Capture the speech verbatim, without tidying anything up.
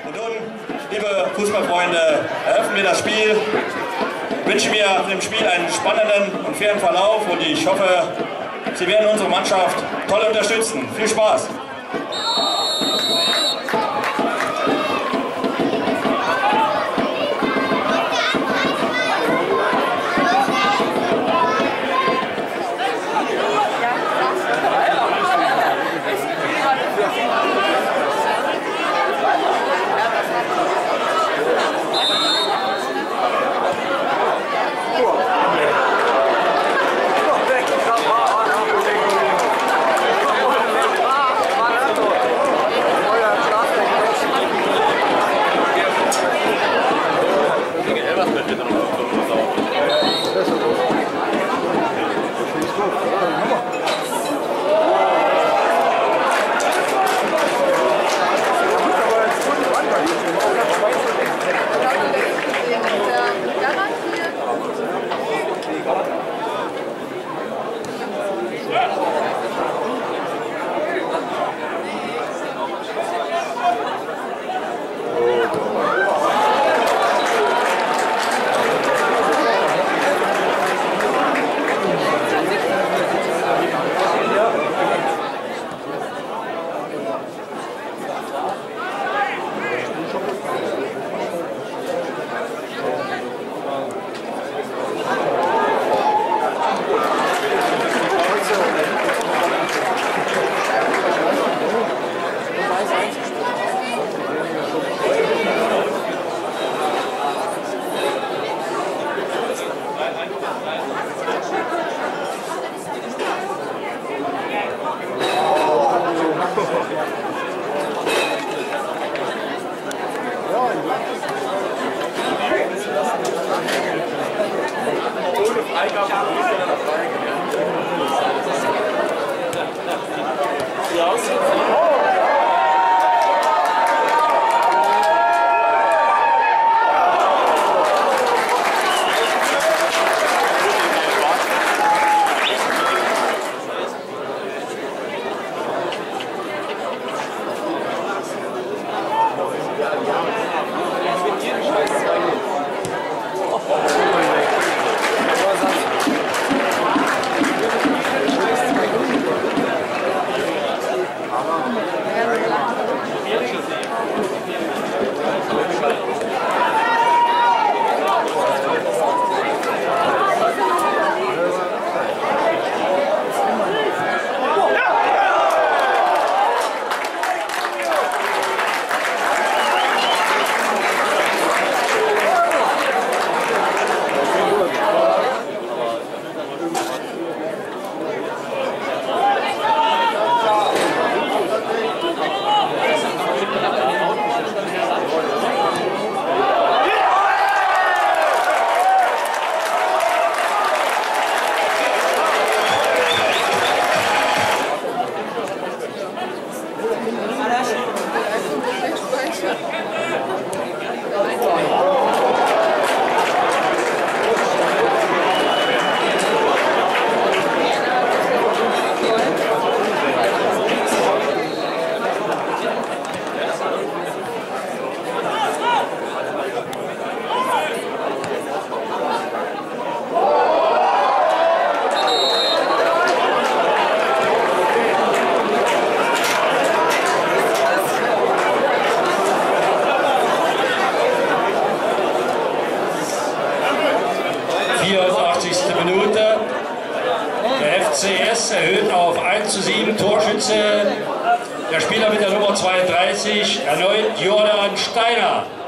Und nun, liebe Fußballfreunde, eröffnen wir das Spiel. Ich wünsche mir dem Spiel einen spannenden und fairen Verlauf und ich hoffe, Sie werden unsere Mannschaft toll unterstützen. Viel Spaß! vierundachtzigste Minute. Der F C S erhöht auf eins zu sieben. Torschütze, der Spieler mit der Nummer zweiunddreißig, erneut Jordan Steiner.